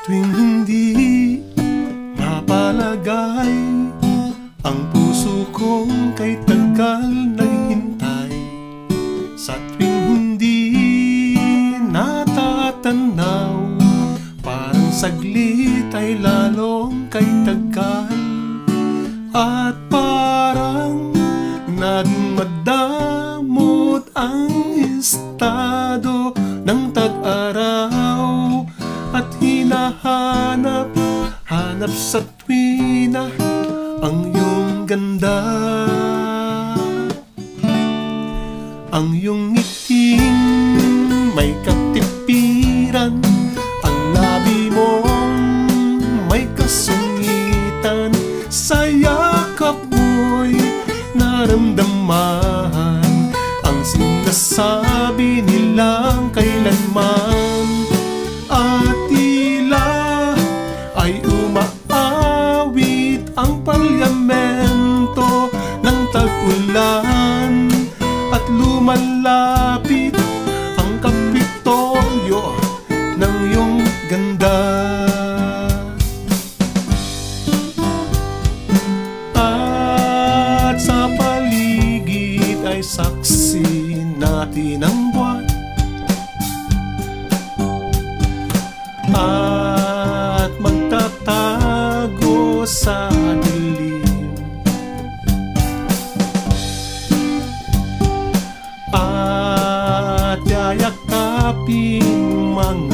tuwing hindi mapalagay ang puso kong kay tagal naghintay, sa tuwing hindi natatanaw, parang saglit ay lalong kay tagal, at parang naging madamot ang estado ng tag-araw, at hinahanap sa tuwina ang iyong ganda. Ang iyong ngiting may katipiran, ang labi mong may kasungitan, sa yakap mo'y naramdaman ang sinasabi nilang kailanman, at tila ay umaawit ang palyamento ng tag-ulan, at lumalapit ang kapitolyo ng iyong ganda. At sa paligid ay saksi natin ang buwan, at magtatago sa dilim, at yayakapin mga